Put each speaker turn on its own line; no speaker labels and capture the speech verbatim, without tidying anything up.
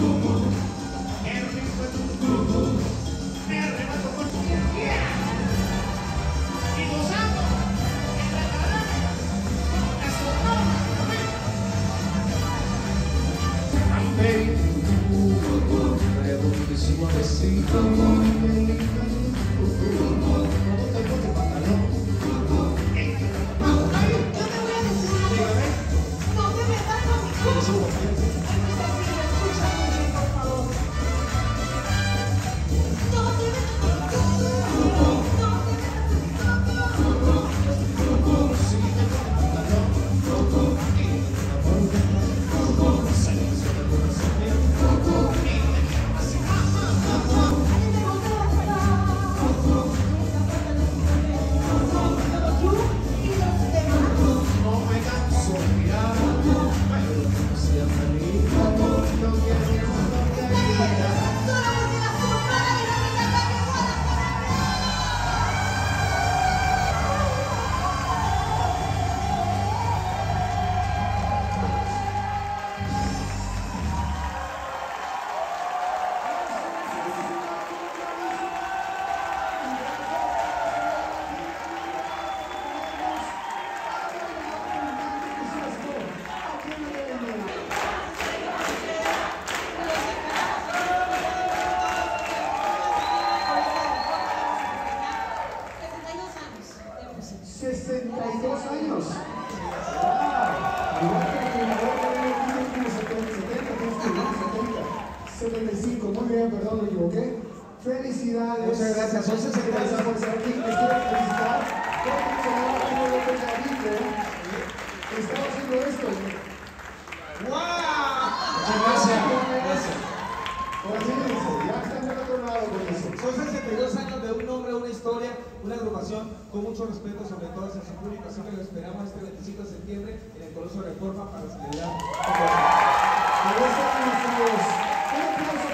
sesenta y dos años. Igual que el fundador tiene setenta y cinco. Muy bien, perdón, me equivoqué. Felicidades.
Muchas gracias. Son sesenta y
Gracias por estar aquí. Les quiero felicitar. Estaba haciendo esto.
¡Wow! Muchas gracias. Gracias.
Imagínense, ya están del otro lado con eso.
Son sesenta y dos años de un nombre, una historia, una agrupación con mucho respeto sobre todo hacia su público, así que lo esperamos este veinticinco de septiembre en el Coloso Reforma para celebrar.
Por eso, un aplauso